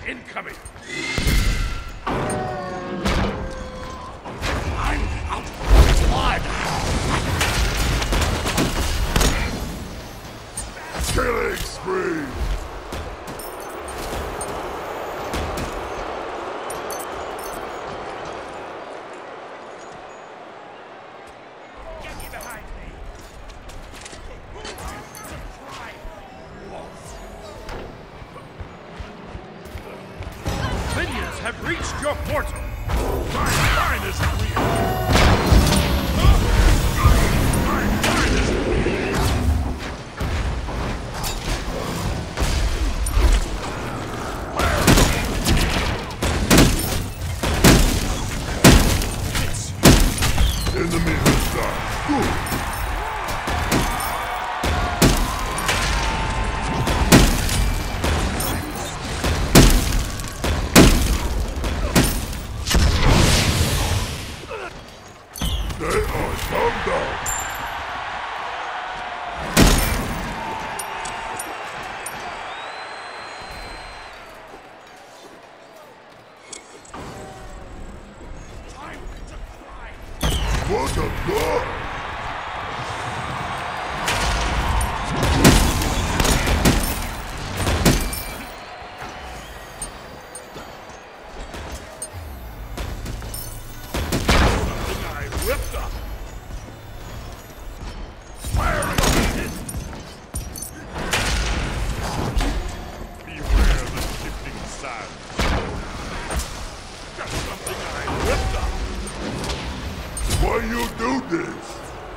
incoming! I'm out of blood! Killing spree! Get me behind me! Minions have reached your portal! My finest real! My finest real! Enemy has died. Good. They are come down. Time to cry! What a god! I ripped up! Fire in the pit! Beware the shifting sands! Got something I ripped up! Why you do this?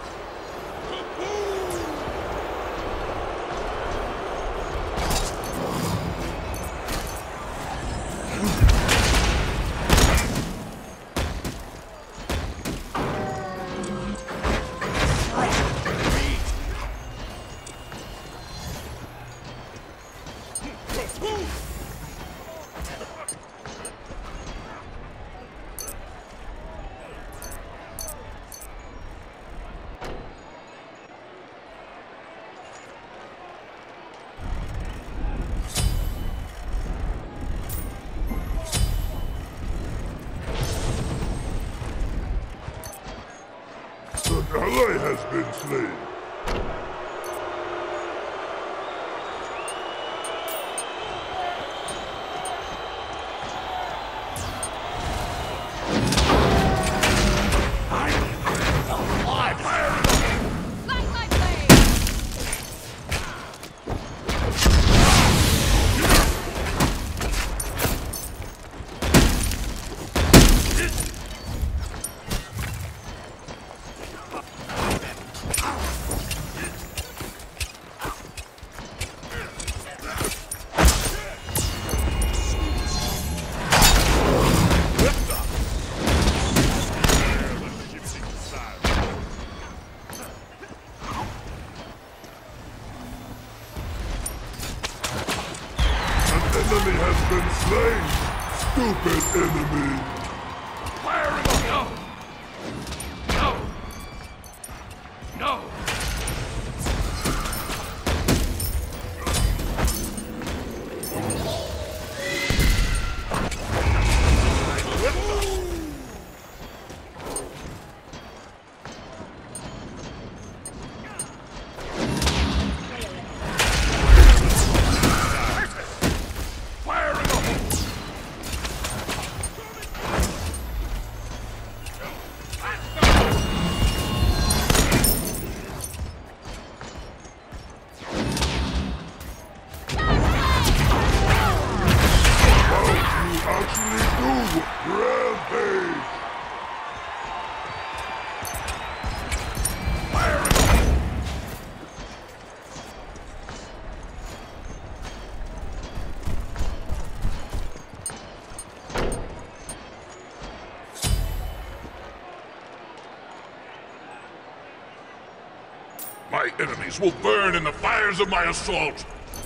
An ally has been slain. Light my blade! Ripped up! Beware the shifting sands! An enemy has been slain. Stupid enemy. Fire in the no! No! No! I ripped up! Fire in the hole! How you actually do? Rampage. Fire in the hole! My enemies will burn in the fires of my assault.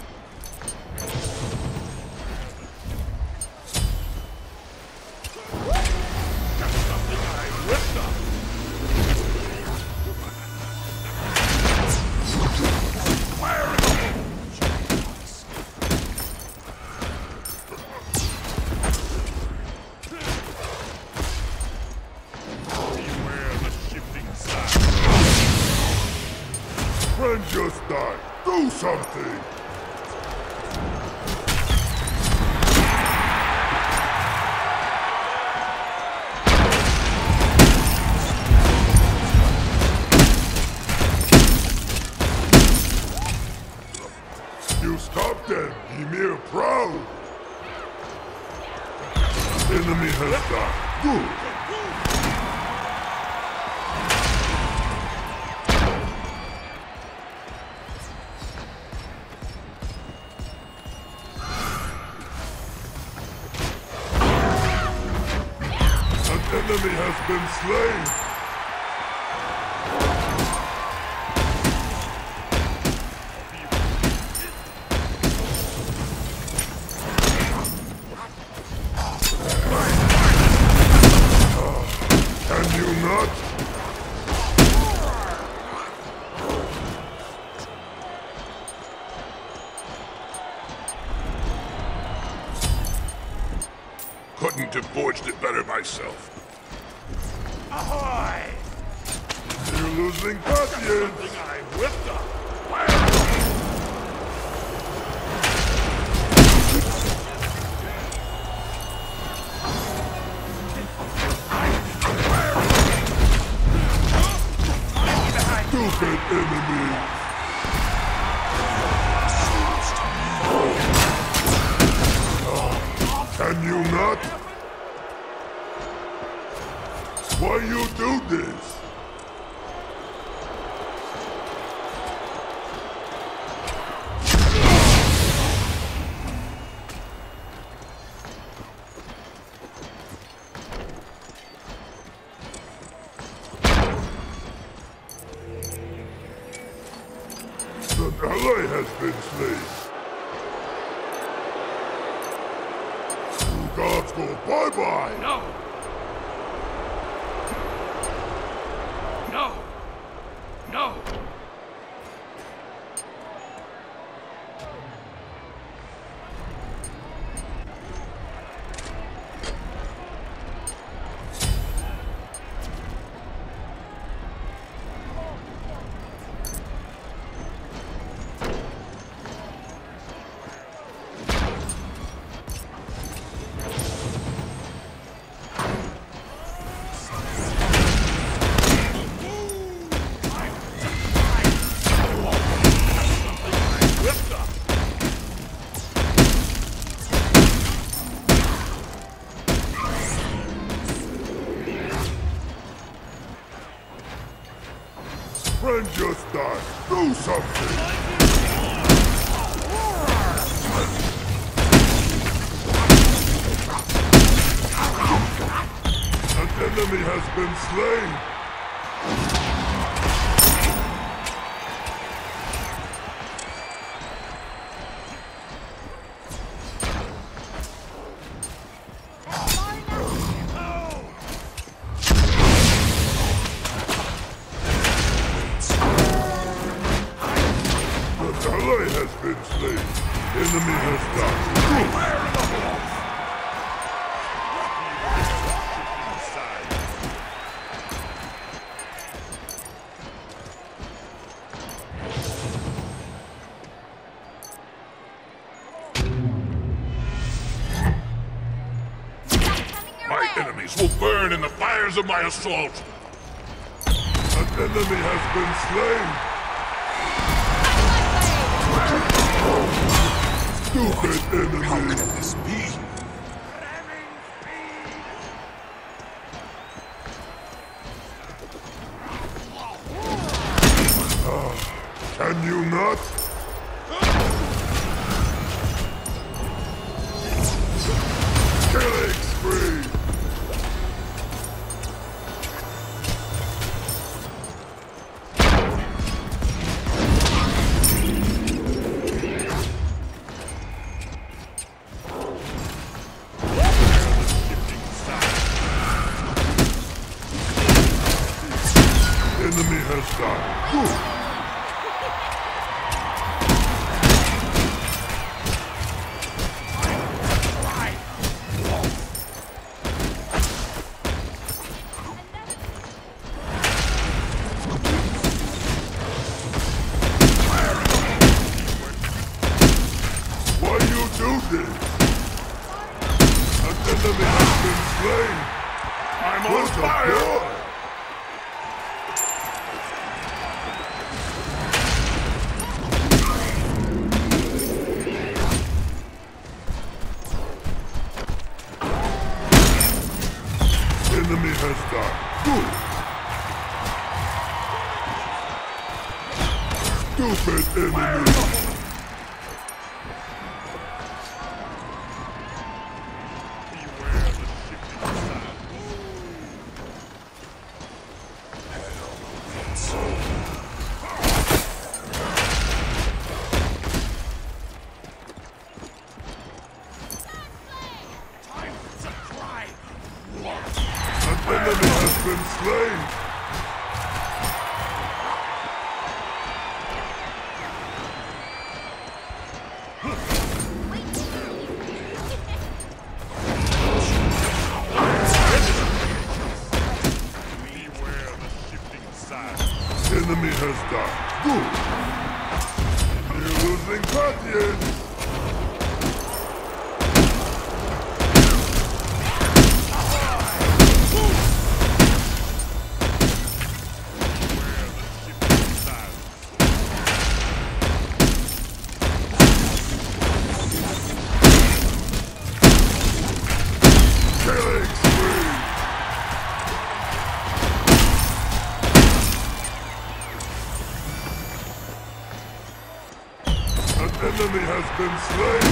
Got something I ripped up! Fire in the hole! Friend just died. Do something! You stopped them, Ymir proud! Enemy has died. Good! Enemy has been slain! Can you not? Couldn't have forged it better myself. Ahoy! You're losing patience! Something I whipped up. Stupid enemy! Can you not? Why you do this? An ally has been slain. You gods go bye-bye! No! No! No! Friend just died. Do something! An enemy has been slain! An ally has been slain. Enemy has died. Fire in the hole! My enemies will burn in the fires of my assault! An enemy has been slain! Stupid enemy! How can this be? Can you not? Killing spree! Enemy has died. Good. I'm on fire! Enemy has died. Good. Stupid enemy. An enemy has been slain! Beware the shifting sands. Enemy has died. Good! You're losing Guardians! Killing spree! An enemy has been slain!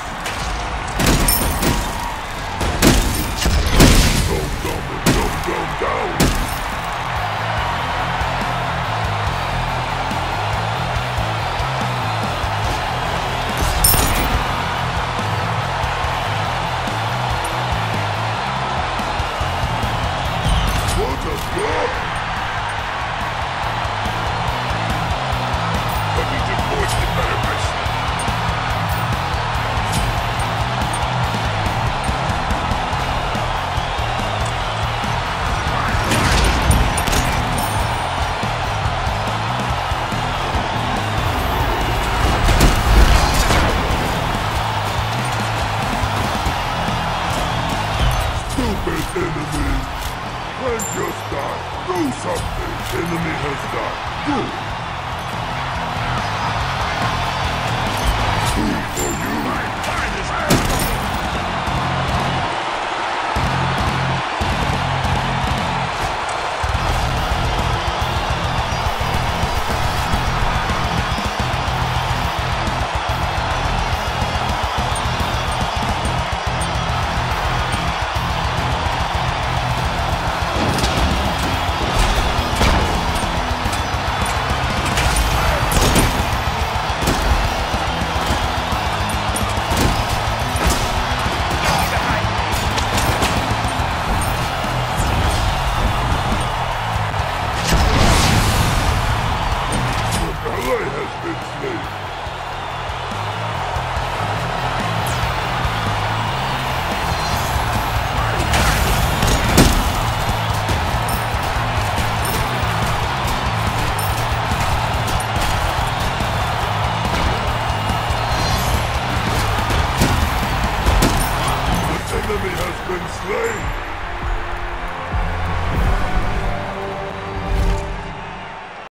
Dome down! What a blow! Let me just voice it better myself. Stupid enemy! And just die. Do something. Enemy has died. Good. Food for you. My finest. Ally has been slain. The enemy has been slain.